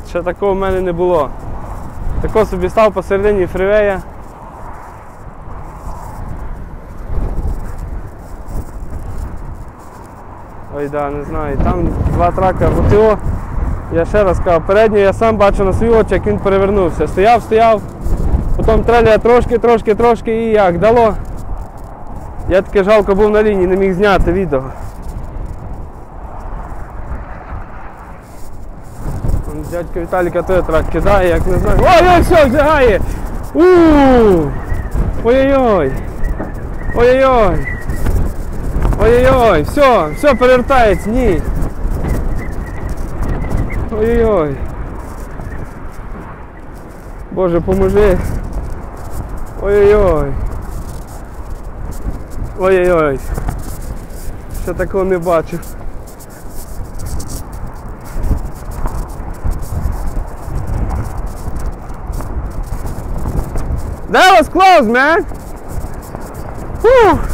Ще такого в мене не було. Тако собі став посередині фрівея. Ой, да, не знаю, там два трака ГТО. Я ще раз кажу, передній я сам бачу на свої очі, як він перевернувся. Стояв, потім треля трошки і як дало. Я таке жалко був на лінії, не міг зняти відео. Дядько Віталіка той трак кидає, як не знаю. Ой, все, вжигає! Ой-ой-ой! Ой-ой-ой! Ой-ой-ой! Все, перевертається, ні! Ой-ой-ой! Боже, поможи! Ой-ой-ой! Ой-ой-ой! Ще такого не бачив. That was close, man! Whew.